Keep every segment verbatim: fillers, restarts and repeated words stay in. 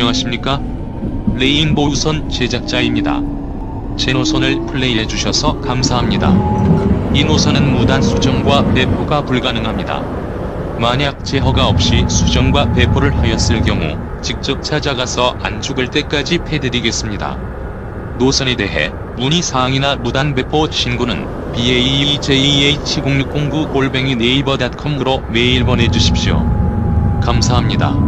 안녕하십니까? 레인보우선 제작자입니다. 제 노선을 플레이해주셔서 감사합니다. 이 노선은 무단 수정과 배포가 불가능합니다. 만약 제 허가 없이 수정과 배포를 하였을 경우 직접 찾아가서 안 죽을 때까지 패드리겠습니다. 노선에 대해 문의사항이나 무단 배포 신고는 베이에이제이에이치 공육공구 골뱅이 네이버 닷컴으로 메일 보내주십시오. 감사합니다.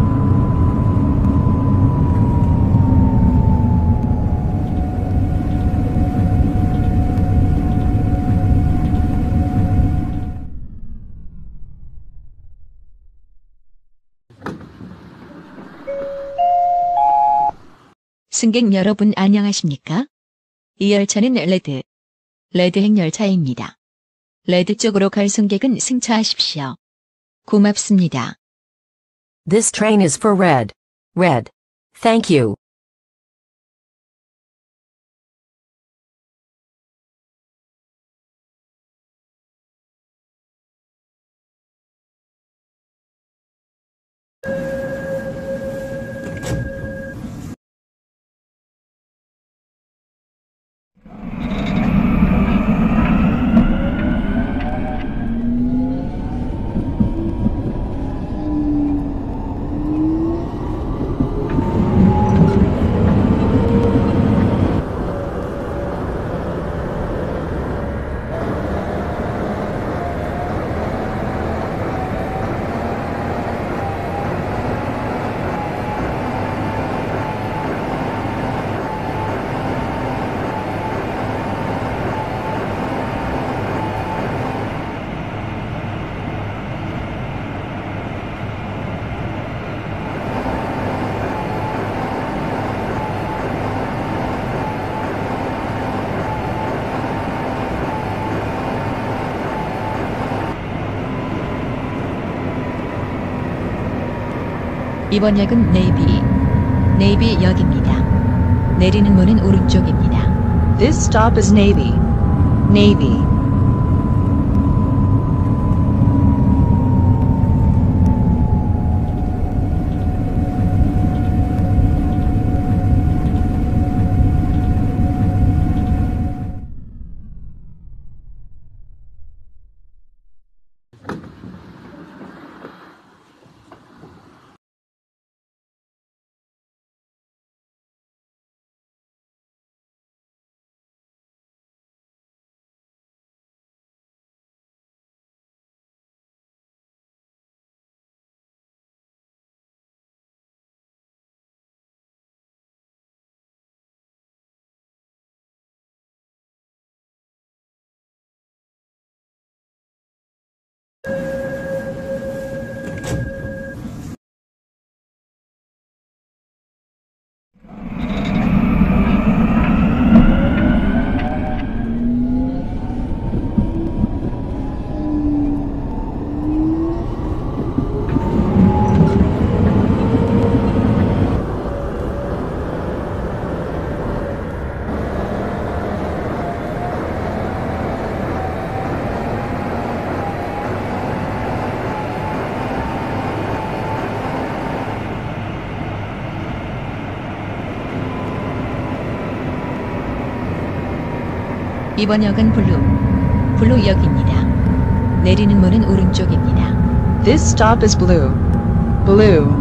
승객 여러분 안녕하십니까? 이 열차는 레드, 레드행 열차입니다. 레드 쪽으로 갈 승객은 승차하십시오. 고맙습니다. This train is for red. Red. Thank you. 이번 역은 네이비, 네이비 역입니다. 내리는 문은 오른쪽입니다. This stop is Navy. Navy. 이번 역은 블루, 블루 역입니다. 내리는 문은 오른쪽입니다. This stop is Blue. Blue.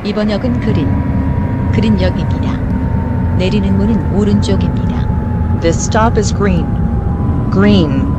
이번 역은 그린, 그린역입니다. 내리는 문은 오른쪽입니다. This stop is Green. Green.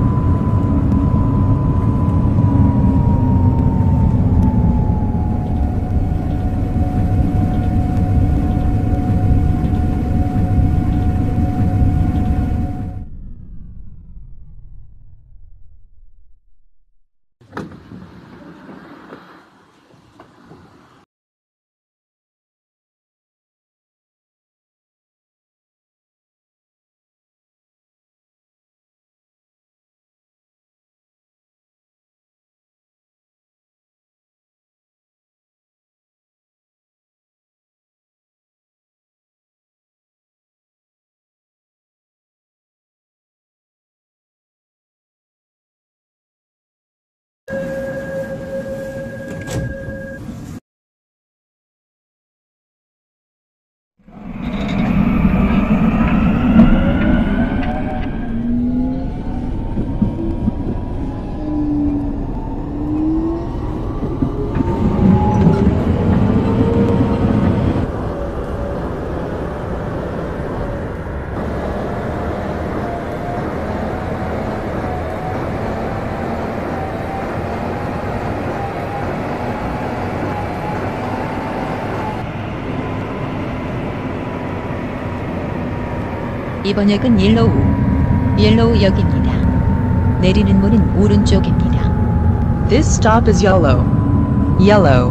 이번 역은 옐로우, 옐로우역입니다. 내리는 문은 오른쪽입니다. This stop is Yellow. Yellow.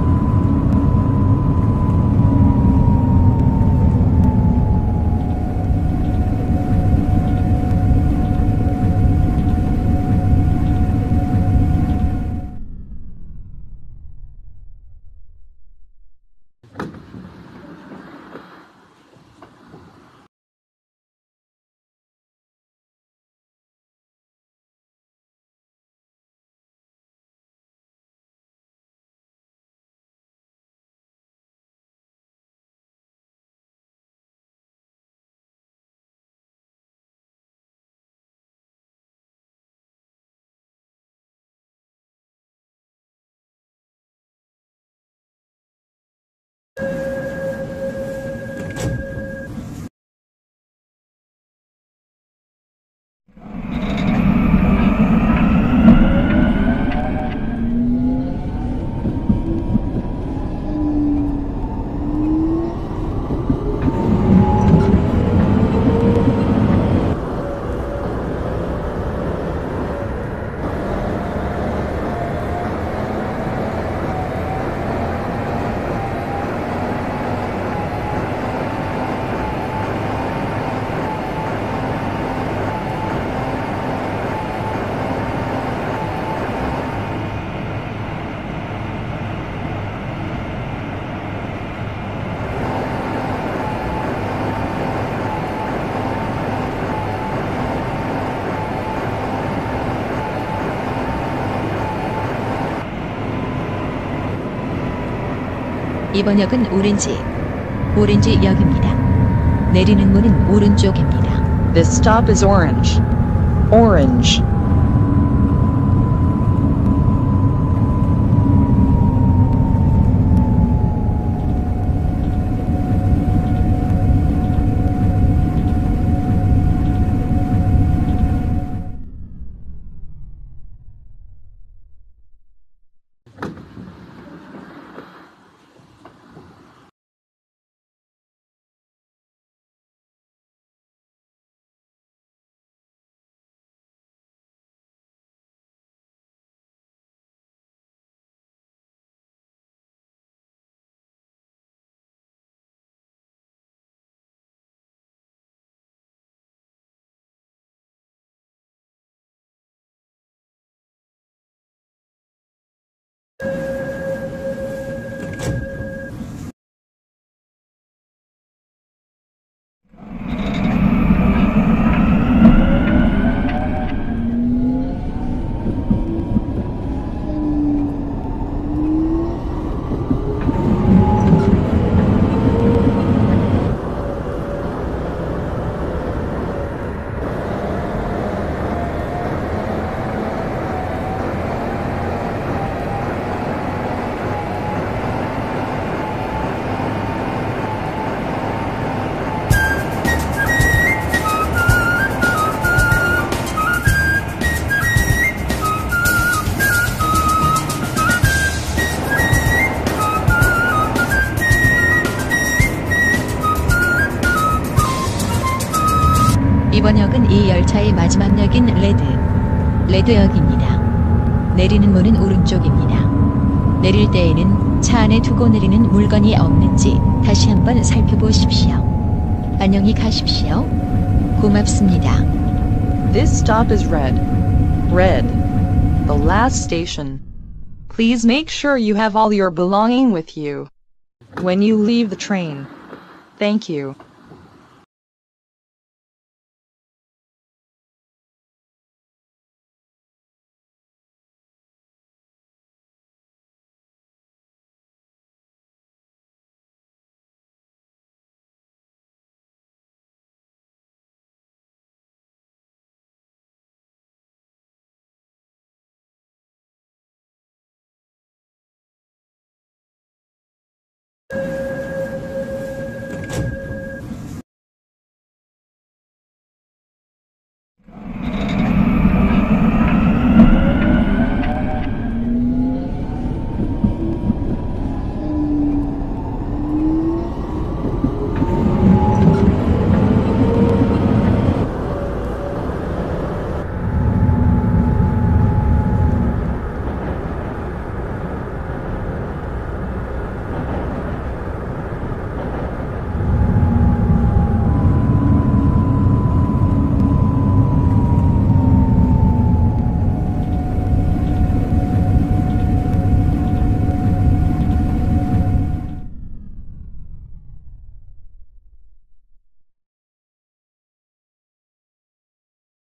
이번 역은 오렌지, 오렌지역입니다. 내리는 문은 오른쪽입니다. This stop is Orange. Orange. 이번 역은 이 열차의 마지막 역인 레드, 레드역입니다. 내리는 문은 오른쪽입니다. 내릴 때에는 차 안에 두고 내리는 물건이 없는지 다시 한번 살펴보십시오. 안녕히 가십시오. 고맙습니다. This stop is red. Red. The last station. Please make sure you have all your belonging with you when you leave the train. Thank you.